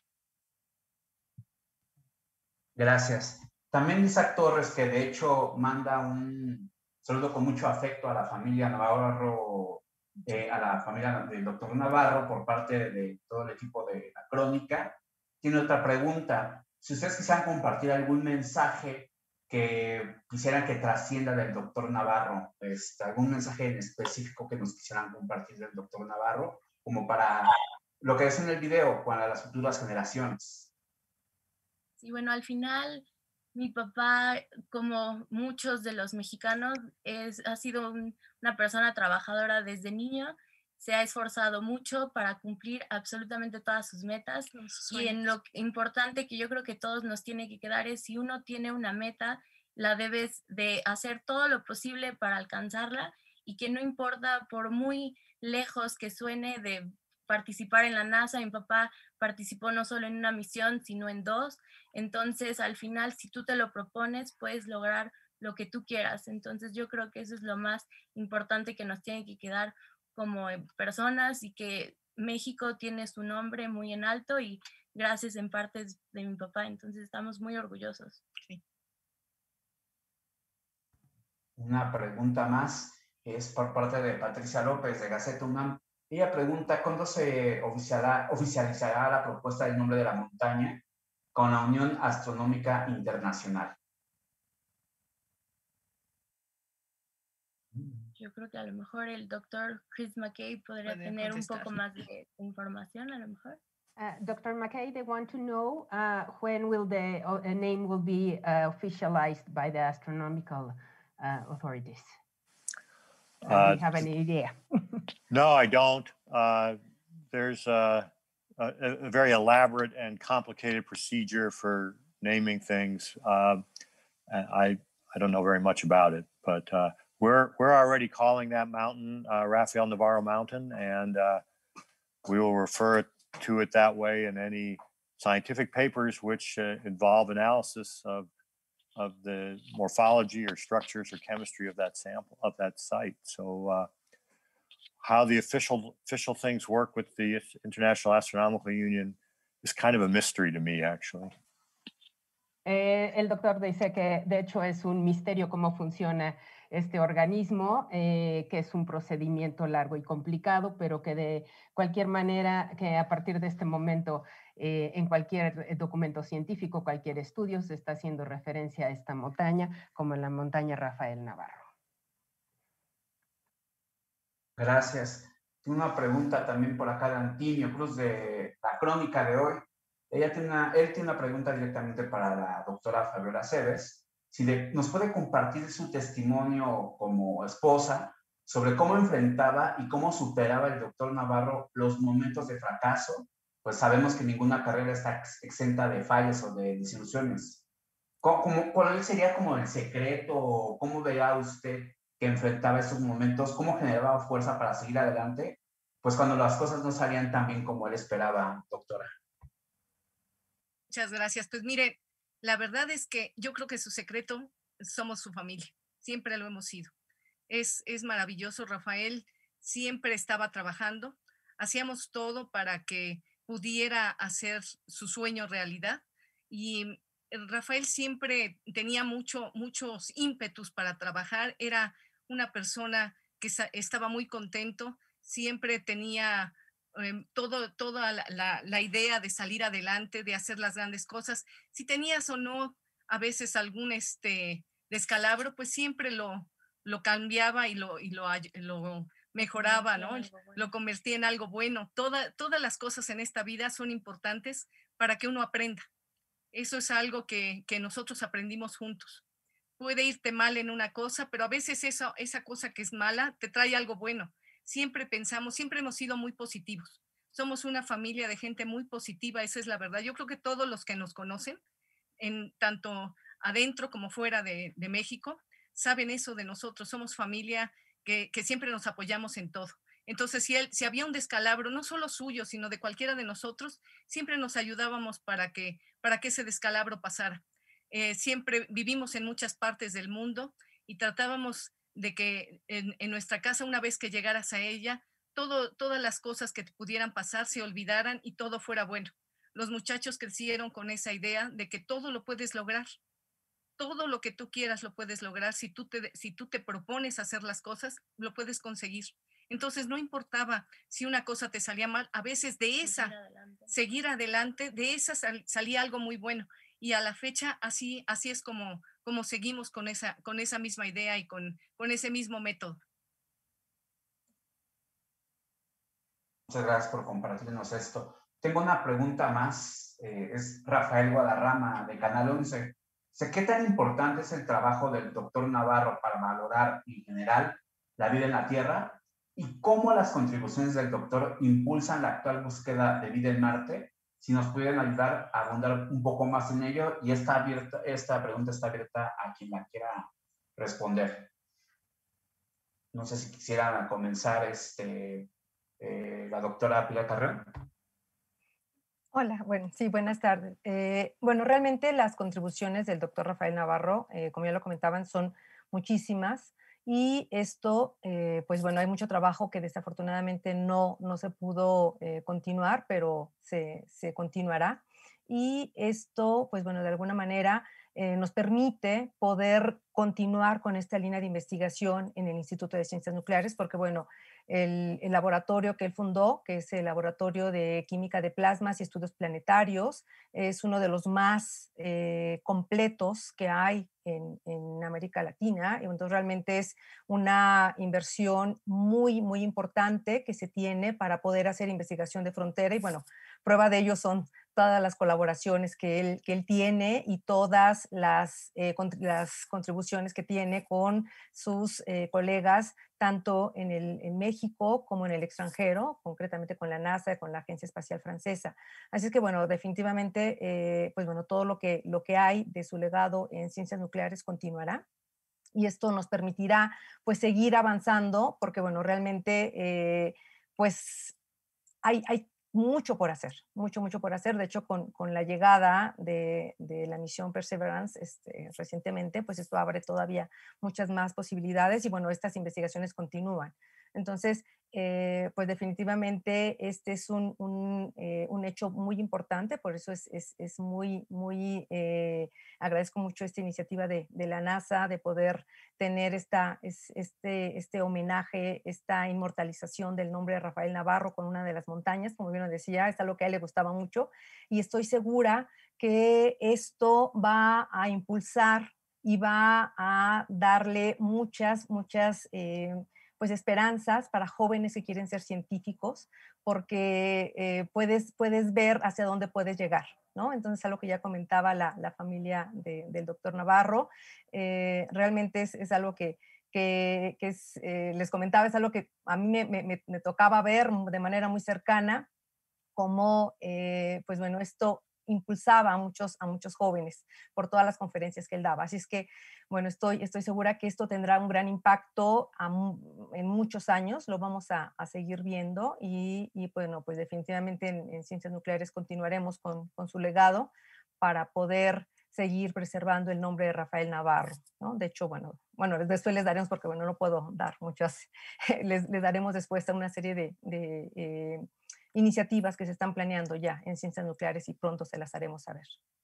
Gracias. También Isaac Torres, que de hecho manda un saludo con mucho afecto a la familia Navarro, eh, a la familia del doctor Navarro por parte de todo el equipo de La Crónica. Tiene otra pregunta. Si ustedes quisieran compartir algún mensaje que quisieran que trascienda del doctor Navarro, este, algún mensaje en específico que nos quisieran compartir del doctor Navarro, como para lo que es en el video, para las futuras generaciones. Sí, bueno, al final mi papá, como muchos de los mexicanos, es, ha sido un, una persona trabajadora desde niño, se ha esforzado mucho para cumplir absolutamente todas sus metas y en lo importante que yo creo que todos nos tiene que quedar es si uno tiene una meta, la debes de hacer todo lo posible para alcanzarla y que no importa por muy lejos que suene de participar en la NASA, mi papá participó no solo en una misión, sino en dos, entonces al final si tú te lo propones puedes lograr lo que tú quieras, entonces yo creo que eso es lo más importante que nos tiene que quedar como personas y que México tiene su nombre muy en alto y gracias en parte de mi papá, entonces estamos muy orgullosos. Sí. Una pregunta más es por parte de Patricia López de Gaceta UNAM. Ella pregunta, ¿cuándo se oficializará, oficializará la propuesta del nombre de la montaña con la Unión Astronómica Internacional? Yo creo que a lo mejor el doctor Chris McKay podría Puede tener contestar. un poco más de información, a lo mejor. Uh, Doctor McKay, they want to know uh, when will the uh, name will be uh, officialized by the astronomical uh, authorities. Uh, do you have any idea? No, I don't. Uh, there's a, a, a very elaborate and complicated procedure for naming things. Uh, I I don't know very much about it, but uh, we're we're already calling that mountain uh, Rafael Navarro Mountain, and uh, we will refer to it that way in any scientific papers which uh, involve analysis of of the morphology or structures or chemistry of that sample of that site. So uh, how the official official things work with the International Astronomical Union is kind of a mystery to me, actually. Eh, el doctor dice que de hecho es un misterio cómo funciona este organismo, eh, que es un procedimiento largo y complicado, pero que de cualquier manera, que a partir de este momento, eh, en cualquier documento científico, cualquier estudio, se está haciendo referencia a esta montaña como la montaña Rafael Navarro. Gracias. Tengo una pregunta también por acá de Antonio Cruz de La Crónica de hoy. Ella tiene una, él tiene una pregunta directamente para la doctora Fabiola Cebes. Si le, nos puede compartir su testimonio como esposa sobre cómo enfrentaba y cómo superaba el doctor Navarro los momentos de fracaso, pues sabemos que ninguna carrera está exenta de fallas o de desilusiones. ¿Cómo, ¿Cuál sería como el secreto? ¿Cómo veía usted que enfrentaba esos momentos? ¿Cómo generaba fuerza para seguir adelante? Pues cuando las cosas no salían tan bien como él esperaba, doctora. Muchas gracias. Pues mire, la verdad es que yo creo que su secreto somos su familia. Siempre lo hemos sido. Es, es maravilloso. Rafael siempre estaba trabajando. Hacíamos todo para que pudiera hacer su sueño realidad. Y Rafael siempre tenía mucho, muchos ímpetus para trabajar. Era una persona que estaba muy contento. Siempre tenía eh, todo, toda la, la, la idea de salir adelante, de hacer las grandes cosas. Si tenías o no a veces algún este, descalabro, pues siempre lo, lo cambiaba y lo, y lo, lo mejoraba, ¿no? Lo convertía en algo bueno. Toda, todas las cosas en esta vida son importantes para que uno aprenda. Eso es algo que, que nosotros aprendimos juntos. puede irte mal en una cosa, pero a veces eso, esa cosa que es mala te trae algo bueno. Siempre pensamos, siempre hemos sido muy positivos. Somos una familia de gente muy positiva, esa es la verdad. Yo creo que todos los que nos conocen, en tanto adentro como fuera de, de México, saben eso de nosotros. Somos familia que, que siempre nos apoyamos en todo. Entonces, si, él, si había un descalabro, no solo suyo, sino de cualquiera de nosotros, siempre nos ayudábamos para que, para que ese descalabro pasara. Eh, siempre vivimos en muchas partes del mundo y tratábamos de que en, en nuestra casa, una vez que llegaras a ella, todo, todas las cosas que te pudieran pasar se olvidaran y todo fuera bueno. Los muchachos crecieron con esa idea de que todo lo puedes lograr. Todo lo que tú quieras lo puedes lograr. Si tú te, si tú te propones hacer las cosas, lo puedes conseguir. Entonces no importaba si una cosa te salía mal, a veces de esa, seguir adelante, seguir adelante de esa sal, salía algo muy bueno. Y a la fecha así, así es como, como seguimos con esa, con esa misma idea y con, con ese mismo método. Muchas gracias por compartirnos esto. Tengo una pregunta más, eh, es Rafael Guadarrama de Canal once. Sé qué tan importante es el trabajo del doctor Navarro para valorar en general la vida en la Tierra y cómo las contribuciones del doctor impulsan la actual búsqueda de vida en Marte. Si nos pudieran ayudar a abundar un poco más en ello, y está abierta, esta pregunta está abierta a quien la quiera responder. No sé si quisieran comenzar este, eh, la doctora Pilar Carreón. Hola, bueno, sí, buenas tardes. Eh, bueno, realmente las contribuciones del doctor Rafael Navarro, eh, como ya lo comentaban, son muchísimas. Y esto, eh, pues bueno, hay mucho trabajo que desafortunadamente no, no se pudo eh, continuar, pero se, se continuará. Y esto, pues bueno, de alguna manera eh, nos permite poder continuar con esta línea de investigación en el Instituto de Ciencias Nucleares, porque bueno, el, el laboratorio que él fundó, que es el Laboratorio de Química de Plasmas y Estudios Planetarios, es uno de los más eh, completos que hay en, en América Latina. Entonces realmente es una inversión muy, muy importante que se tiene para poder hacer investigación de frontera y bueno, prueba de ello son todas las colaboraciones que él, que él tiene y todas las, eh, cont las contribuciones que tiene con sus eh, colegas, tanto en, el, en México como en el extranjero, concretamente con la NASA, con la Agencia Espacial Francesa. Así es que, bueno, definitivamente, eh, pues bueno, todo lo que, lo que hay de su legado en ciencias nucleares continuará. Y esto nos permitirá, pues, seguir avanzando, porque, bueno, realmente, eh, pues, hay, hay mucho por hacer, mucho, mucho por hacer. De hecho, con, con la llegada de, de la misión Perseverance este, recientemente, pues esto abre todavía muchas más posibilidades y bueno, estas investigaciones continúan. Entonces, eh, pues definitivamente este es un, un, eh, un hecho muy importante, por eso es, es, es muy, muy, eh, agradezco mucho esta iniciativa de, de la NASA de poder tener esta, es, este, este homenaje, esta inmortalización del nombre de Rafael Navarro con una de las montañas, como bien lo decía, es algo que a él le gustaba mucho y estoy segura que esto va a impulsar y va a darle muchas, muchas eh, pues esperanzas para jóvenes que quieren ser científicos, porque eh, puedes, puedes ver hacia dónde puedes llegar, ¿no? Entonces, algo que ya comentaba la, la familia de, del doctor Navarro, eh, realmente es, es algo que, que, que es, eh, les comentaba, es algo que a mí me, me, me tocaba ver de manera muy cercana, cómo, eh, pues bueno, esto impulsaba a muchos, a muchos jóvenes por todas las conferencias que él daba. Así es que, bueno, estoy, estoy segura que esto tendrá un gran impacto a, en muchos años, lo vamos a, a seguir viendo y, y, bueno, pues definitivamente en, en Ciencias Nucleares continuaremos con, con su legado para poder seguir preservando el nombre de Rafael Navarro, ¿no? De hecho, bueno, bueno, después les daremos, porque bueno, no puedo dar muchas, les, les daremos después una serie de, de eh, iniciativas que se están planeando ya en ciencias nucleares y pronto se las haremos saber.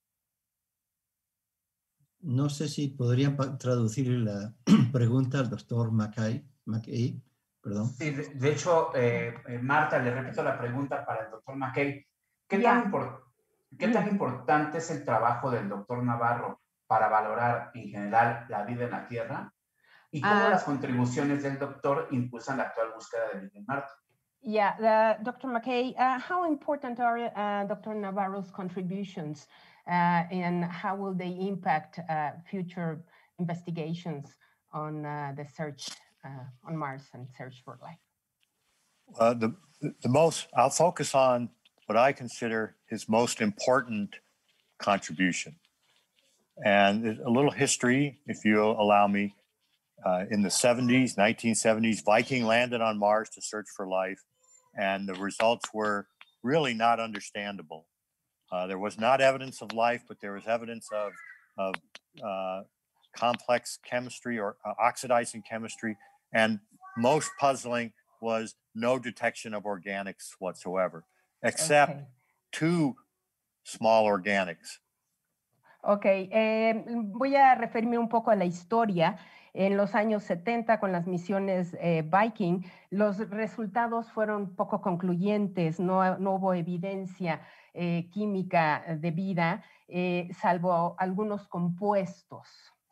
No sé si podrían traducir la pregunta al doctor McKay, McKay, perdón. Sí, de, de hecho, eh, Marta, le repito la pregunta para el doctor McKay. ¿Qué, Yeah. tan, import ¿qué tan importante es el trabajo del doctor Navarro para valorar en general la vida en la Tierra? ¿Y cómo uh, las contribuciones del doctor impulsan la actual búsqueda de vida en Marte? Yeah, the, Doctor McKay, uh, how important are uh, Doctor Navarro's contributions uh, and how will they impact uh, future investigations on uh, the search uh, on Mars and search for life? Uh, the, the most, I'll focus on what I consider his most important contribution. And a little history, if you'll allow me. Uh, in the seventies, nineteen seventies, Viking landed on Mars to search for life, and the results were really not understandable. Uh, there was not evidence of life, but there was evidence of, of uh, complex chemistry or uh, oxidizing chemistry, and most puzzling was no detection of organics whatsoever, except okay. two small organics. Ok, eh, voy a referirme un poco a la historia. En los años setenta, con las misiones eh, Viking, los resultados fueron poco concluyentes, no, no hubo evidencia eh, química de vida, eh, salvo algunos compuestos.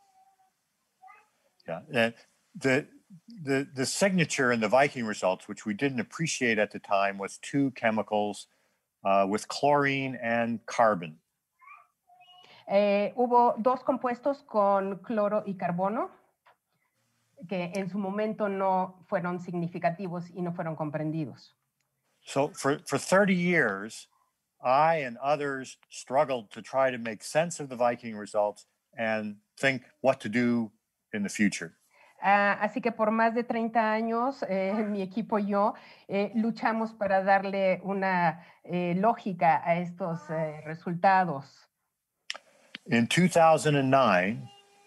Yeah, uh, the, the, the signature in the Viking results, which we didn't appreciate at the time, was two chemicals uh, with chlorine and carbon. Eh, hubo dos compuestos con cloro y carbono que en su momento no fueron significativos y no fueron comprendidos. So for, for thirty years, I and others struggled to try to make sense of the Viking results and think what to do in the future. Uh, así que por más de treinta años, eh, mi equipo y yo eh, luchamos para darle una eh, lógica a estos eh, resultados. In two thousand nine,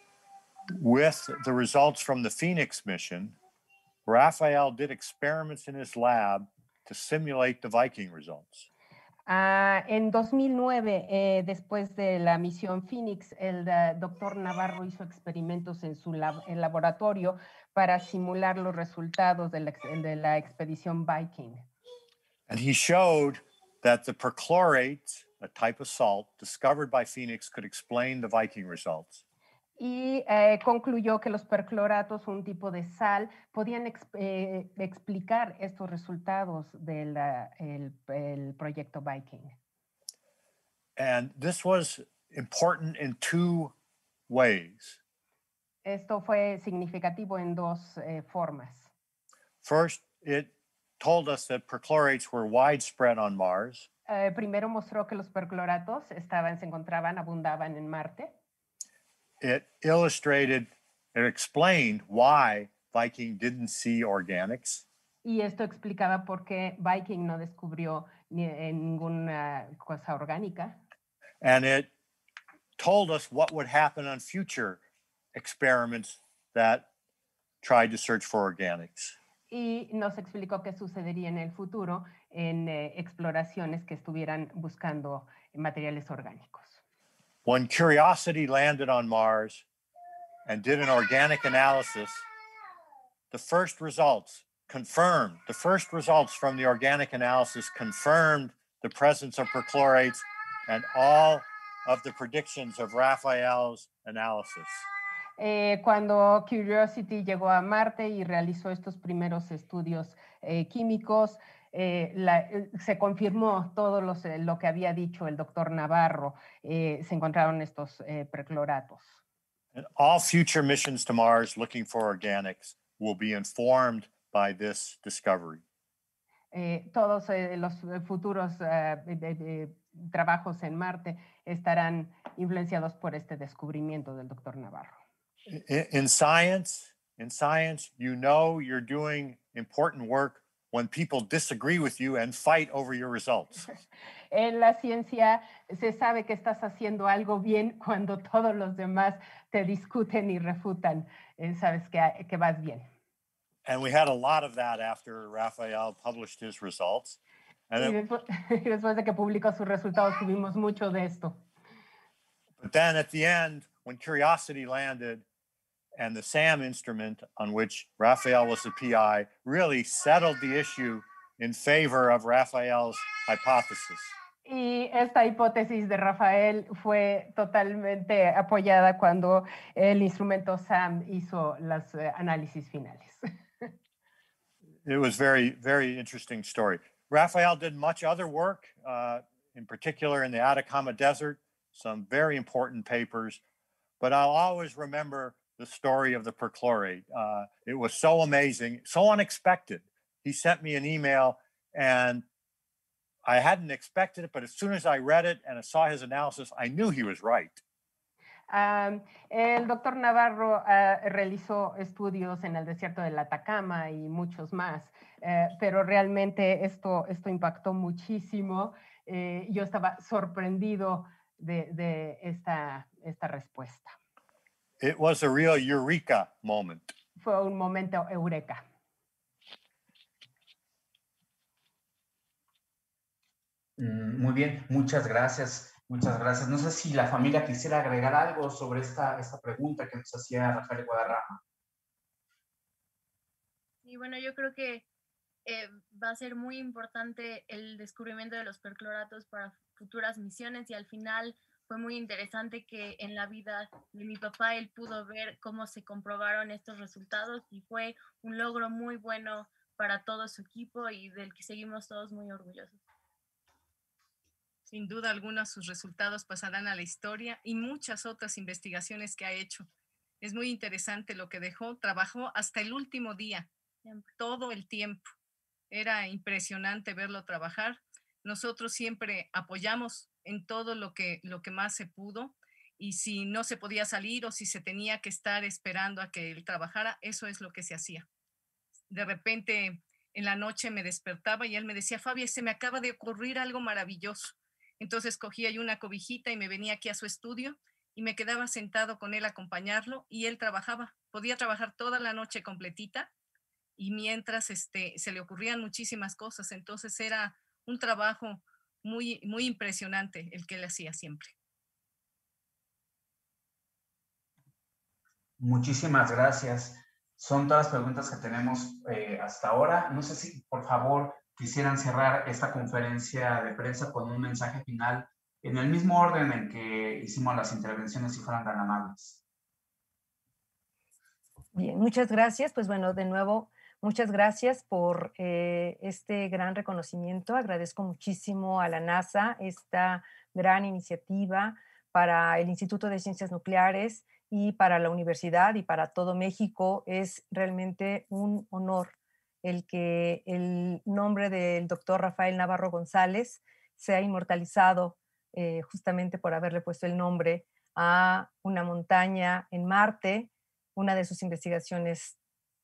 with the results from the Phoenix mission, Raphael did experiments in his lab to simulate the Viking results. Uh, en dos mil nueve, eh, después de la misión Phoenix, el uh, doctor Navarro hizo experimentos en su lab en laboratorio para simular los resultados de la, de la expedición Viking. And he showed that the perchlorates, a type of salt discovered by Phoenix, could explain the Viking results. Y eh, concluyó que los percloratos, un tipo de sal, podían exp eh, explicar estos resultados del el, el proyecto Viking. And this was important in two ways. Esto fue significativo en dos eh, formas. First, it told us that perchlorates were widespread on Mars. Eh, primero mostró que los percloratos estaban, se encontraban, abundaban en Marte. It illustrated, it explained why Viking didn't see organics. Y esto explicaba por qué Viking no descubrió ni, eh, ninguna cosa orgánica. And it told us what would happen on future experiments that tried to search for organics. Y nos explicó qué sucedería en el futuro en eh, exploraciones que estuvieran buscando materiales orgánicos. When Curiosity landed on Mars and did an organic analysis, the first results confirmed, the first results from the organic analysis confirmed the presence of perchlorates and all of the predictions of Raphael's analysis. Eh, cuando Curiosity llegó a Marte y realizó estos primeros estudios eh, químicos, eh, la, se confirmó todo los, eh, lo que había dicho el doctor Navarro. Eh, se encontraron estos eh, percloratos. And all future missions to Mars looking for organics will be informed by this discovery. Eh, todos eh, los futuros uh, de, de, trabajos en Marte estarán influenciados por este descubrimiento del doctor Navarro. In, in science, in science, you know you're doing important work when people disagree with you and fight over your results. En la ciencia se sabe que estás haciendo algo bien cuando todos los demás te discuten y refutan. Eh, sabes que, que vas bien. And we had a lot of that after Raphael published his results. And y, it, después, y después de que publicó sus resultados tuvimos mucho de esto. But then at the end, when Curiosity landed, and the SAM instrument, on which Raphael was the P I, really settled the issue in favor of Raphael's hypothesis. Y esta hipótesis de Rafael fue totalmente apoyada cuando el instrumento SAM hizo los uh, análisis finales. It was very, very interesting story. Raphael did much other work, uh, in particular in the Atacama Desert, some very important papers, but I'll always remember the story of the perchlorate. Uh, it was so amazing, so unexpected. He sent me an email and I hadn't expected it, but as soon as I read it and I saw his analysis, I knew he was right. Um, el doctor Navarro uh, realizó estudios en el desierto del Atacama y muchos más, eh, pero realmente esto, esto impactó muchísimo. Eh, yo estaba sorprendido de, de esta, esta respuesta. It was a real eureka moment. Fue un momento eureka. Muy bien, muchas gracias, muchas gracias. No sé si la familia quisiera agregar algo sobre esta, esta pregunta que nos hacía Rafael Guadarrama. Y bueno, yo creo que eh, va a ser muy importante el descubrimiento de los percloratos para futuras misiones y al final fue muy interesante que en la vida de mi papá él pudo ver cómo se comprobaron estos resultados y fue un logro muy bueno para todo su equipo y del que seguimos todos muy orgullosos. Sin duda alguna sus resultados pasarán a la historia y muchas otras investigaciones que ha hecho. Es muy interesante lo que dejó. Trabajó hasta el último día, todo el tiempo. Era impresionante verlo trabajar. Nosotros siempre apoyamos en todo lo que, lo que más se pudo y si no se podía salir o si se tenía que estar esperando a que él trabajara, eso es lo que se hacía. De repente en la noche me despertaba y él me decía, Fabi, se me acaba de ocurrir algo maravilloso. Entonces cogía yo una cobijita y me venía aquí a su estudio y me quedaba sentado con él a acompañarlo y él trabajaba. Podía trabajar toda la noche completita y mientras este, se le ocurrían muchísimas cosas. Entonces era un trabajo muy, muy impresionante el que él hacía siempre. Muchísimas gracias. Son todas las preguntas que tenemos eh, hasta ahora. No sé si, por favor, quisieran cerrar esta conferencia de prensa con un mensaje final en el mismo orden en que hicimos las intervenciones, si fueran tan amables. Bien, muchas gracias. Pues bueno, de nuevo, muchas gracias por eh, este gran reconocimiento. Agradezco muchísimo a la NASA esta gran iniciativa para el Instituto de Ciencias Nucleares y para la universidad y para todo México. Es realmente un honor el que el nombre del doctor Rafael Navarro González sea inmortalizado eh, justamente por haberle puesto el nombre a una montaña en Marte, una de sus investigaciones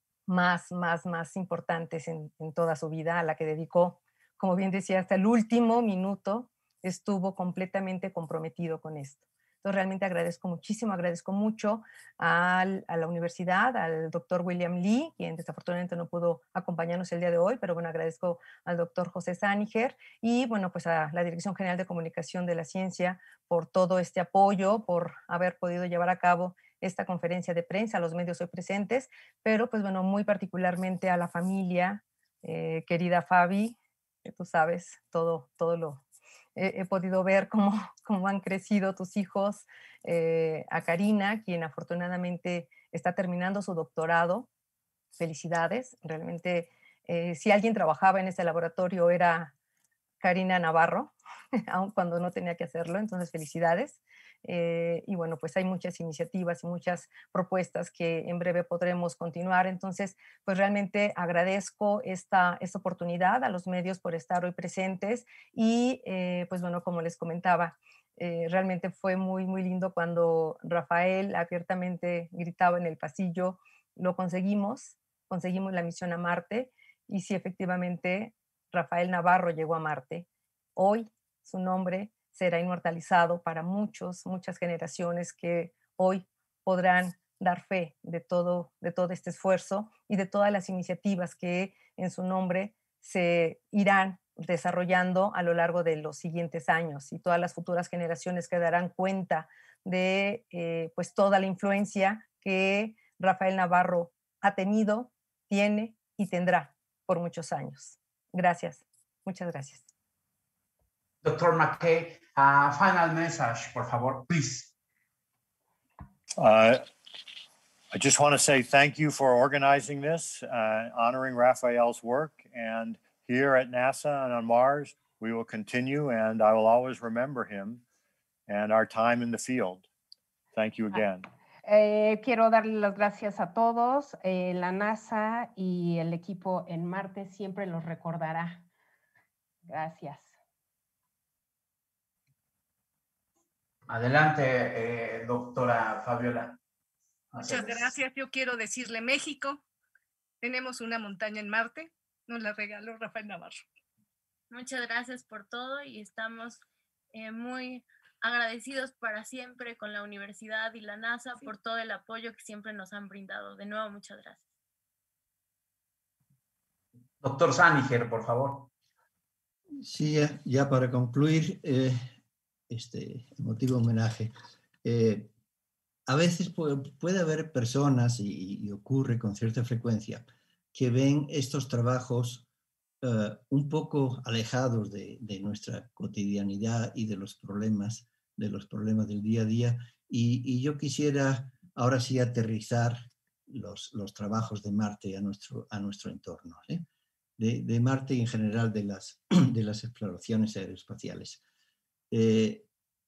más, más, más importantes en, en toda su vida, a la que dedicó, como bien decía, hasta el último minuto estuvo completamente comprometido con esto. Entonces, realmente agradezco muchísimo, agradezco mucho al, a la universidad, al doctor William Lee, quien desafortunadamente no pudo acompañarnos el día de hoy, pero bueno, agradezco al doctor José Sániger y bueno, pues a la Dirección General de Comunicación de la Ciencia por todo este apoyo, por haber podido llevar a cabo esta conferencia de prensa, a los medios hoy presentes, pero pues bueno, muy particularmente a la familia, eh, querida Fabi, que tú sabes todo, todo lo... He, he podido ver cómo, cómo han crecido tus hijos, eh, a Karina, quien afortunadamente está terminando su doctorado. Felicidades, realmente eh, si alguien trabajaba en ese laboratorio era Karina Navarro, aun cuando no tenía que hacerlo, entonces felicidades. Eh, y bueno, pues hay muchas iniciativas y muchas propuestas que en breve podremos continuar. Entonces, pues realmente agradezco esta, esta oportunidad a los medios por estar hoy presentes y eh, pues bueno, como les comentaba, eh, realmente fue muy, muy lindo cuando Rafael abiertamente gritaba en el pasillo, lo conseguimos, conseguimos la misión a Marte y sí, efectivamente, Rafael Navarro llegó a Marte. Hoy su nombre será inmortalizado para muchos, muchas generaciones que hoy podrán dar fe de todo, de todo este esfuerzo y de todas las iniciativas que en su nombre se irán desarrollando a lo largo de los siguientes años y todas las futuras generaciones que darán cuenta de eh, pues toda la influencia que Rafael Navarro ha tenido, tiene y tendrá por muchos años. Gracias, muchas gracias. Doctor McKay, uh, final message, por favor, please. Uh, I just want to say thank you for organizing this, uh, honoring Raphael's work. And here at NASA and on Mars, we will continue, and I will always remember him and our time in the field. Thank you again. Eh, quiero darle las gracias a todos. Eh, la NASA y el equipo en Marte siempre los recordará. Gracias. Adelante, eh, doctora Fabiola. Muchas gracias. Yo quiero decirle, México, tenemos una montaña en Marte. Nos la regaló Rafael Navarro. Muchas gracias por todo y estamos eh, muy agradecidos para siempre con la universidad y la NASA sí. por todo el apoyo que siempre nos han brindado. De nuevo, muchas gracias. Doctor Sániger, por favor. Sí, ya, ya para concluir eh, este emotivo homenaje. Eh, a veces puede, puede haber personas, y, y ocurre con cierta frecuencia, que ven estos trabajos Uh, un poco alejados de, de nuestra cotidianidad y de los problemas, de los problemas del día a día. Y, y yo quisiera ahora sí aterrizar los, los trabajos de Marte a nuestro, a nuestro entorno, ¿eh? de, de Marte y en general de las, de las exploraciones aeroespaciales. Eh,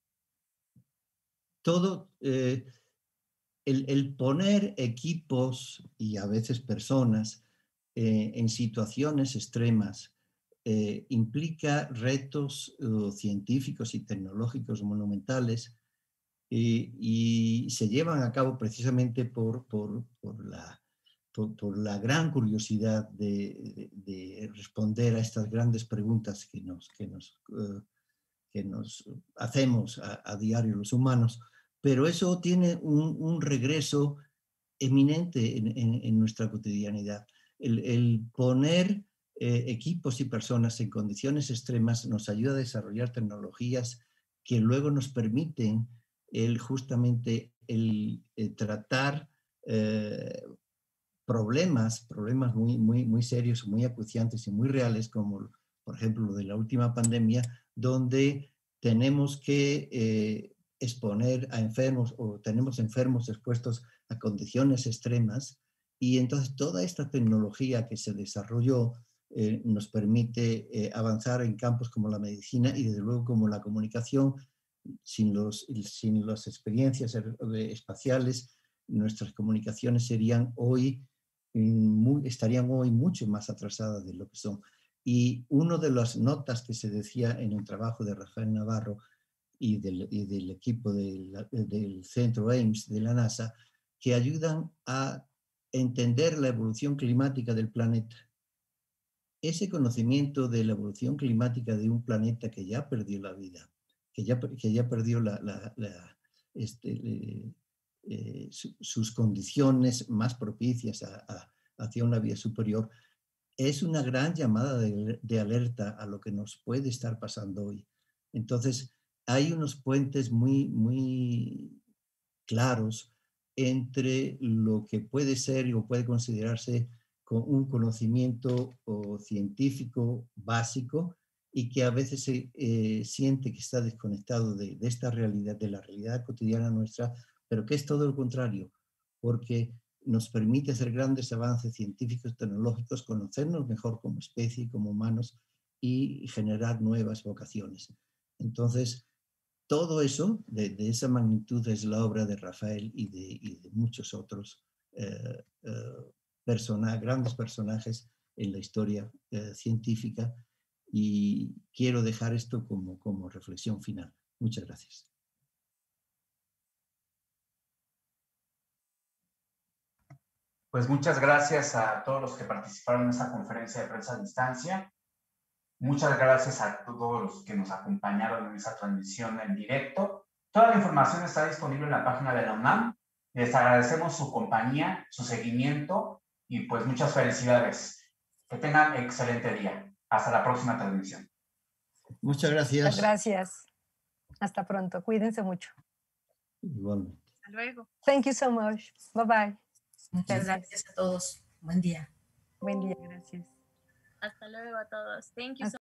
todo, eh, el, el poner equipos y a veces personas Eh, en situaciones extremas eh, implica retos uh, científicos y tecnológicos monumentales eh, y se llevan a cabo precisamente por, por, por, la, por, por la gran curiosidad de, de, de responder a estas grandes preguntas que nos, que nos, uh, que nos hacemos a, a diario los humanos, pero eso tiene un, un regreso eminente en, en, en nuestra cotidianidad. El, el poner eh, equipos y personas en condiciones extremas nos ayuda a desarrollar tecnologías que luego nos permiten el, justamente el, el tratar eh, problemas, problemas muy, muy, muy serios, muy acuciantes y muy reales, como por ejemplo lo de la última pandemia, donde tenemos que eh, exponer a enfermos o tenemos enfermos expuestos a condiciones extremas. Y entonces toda esta tecnología que se desarrolló eh, nos permite eh, avanzar en campos como la medicina y desde luego como la comunicación. Sin, los, sin las experiencias espaciales, nuestras comunicaciones serían hoy, muy, estarían hoy mucho más atrasadas de lo que son. Y una de las notas que se decía en el trabajo de Rafael Navarro y del, y del equipo de la, del centro Ames de la NASA, que ayudan a entender la evolución climática del planeta. Ese conocimiento de la evolución climática de un planeta que ya perdió la vida, que ya, que ya perdió la, la, la, este, eh, eh, su, sus condiciones más propicias a, a, hacia una vida superior, es una gran llamada de, de alerta a lo que nos puede estar pasando hoy. Entonces, hay unos puentes muy, muy claros entre lo que puede ser o puede considerarse con un conocimiento o científico básico y que a veces se eh, siente que está desconectado de, de esta realidad, de la realidad cotidiana nuestra, pero que es todo lo contrario, porque nos permite hacer grandes avances científicos, tecnológicos, conocernos mejor como especie, como humanos y generar nuevas vocaciones. Entonces, todo eso, de, de esa magnitud, es la obra de Rafael y de, y de muchos otros eh, eh, persona, grandes personajes en la historia eh, científica, y quiero dejar esto como, como reflexión final. Muchas gracias. Pues muchas gracias a todos los que participaron en esta conferencia de prensa a distancia. Muchas gracias a todos los que nos acompañaron en esa transmisión en directo. Toda la información está disponible en la página de la UNAM. Les agradecemos su compañía, su seguimiento y pues muchas felicidades. Que tengan excelente día. Hasta la próxima transmisión. Muchas gracias. Muchas gracias. Hasta pronto. Cuídense mucho. Igualmente. Hasta luego. Thank you so much. Bye bye. Muchas gracias a todos. Buen día. Buen día. Gracias. Hasta luego a todos. Thank you so much.